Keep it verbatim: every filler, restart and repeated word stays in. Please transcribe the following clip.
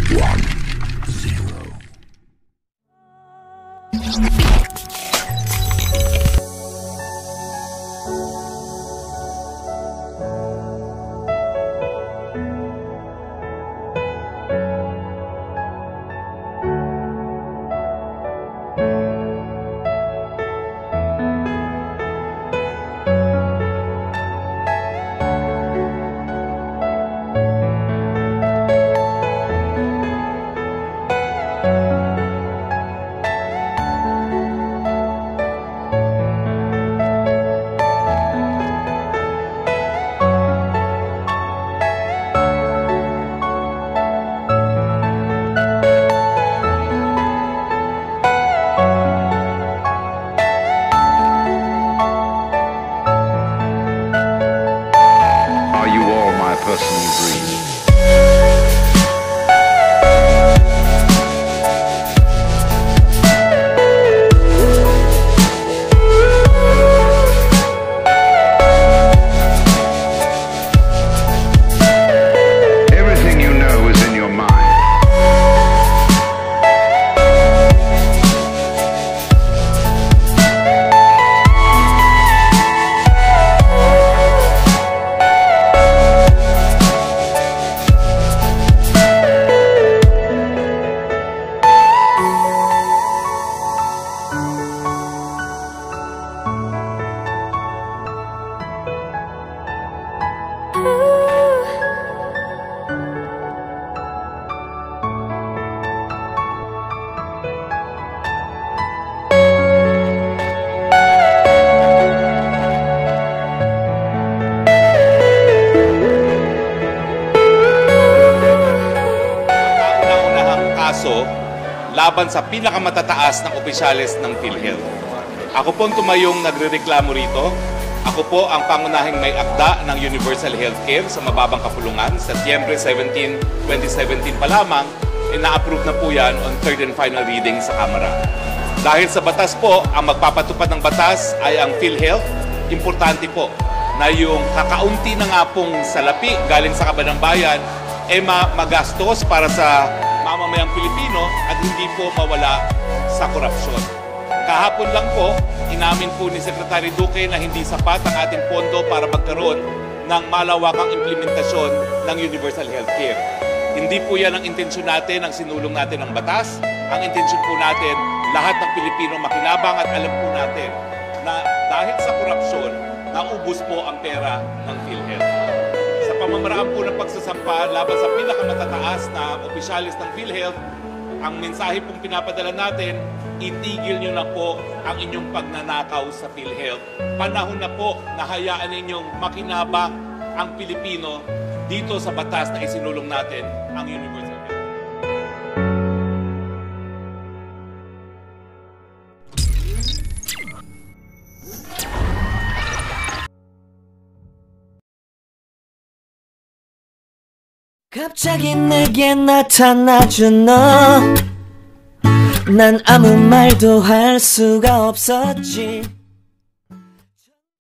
One, zero. Personal dream. Everything you know is in your mind. Laban sa pinakamatataas ng opisyalis ng PhilHealth. Ako po ang tumayong nagrereklamo rito. Ako po ang pangunahing may akda ng Universal Healthcare sa mababang kapulungan. Sa Setyembre seventeen, twenty seventeen pa lamang, ina-approve na po yan on third and final reading sa Kamara. Dahil sa batas po, ang magpapatupad ng batas ay ang PhilHealth. Importante po na yung kakaunti na nga pong salapi galing sa kaban ng bayan ay magastos para sa mamamayang Pilipino at hindi po mawala sa korupsyon. Kahapon lang po, inamin po ni Secretary Duque na hindi sapat ang ating pondo para magkaroon ng malawakang implementasyon ng Universal Healthcare. Hindi po yan ang intensyon natin, ang sinulong natin ng batas. Ang intensyon po natin, lahat ng Pilipino makinabang at alam po natin na dahil sa korupsyon, naubos po ang pera ng PhilHealth. Pamamaraan po ng pagsasampa laban sa pinakamatataas na opisyalis ng PhilHealth, ang mensahe pong pinapadala natin, itigil nyo na po ang inyong pagnanakaw sa PhilHealth. Panahon na po na hayaan ninyong makinabang ang Pilipino dito sa batas na isinulong natin ang Universal Health. 갑자기 내게 나타나준 너, 난 아무 말도 할 수가 없었지.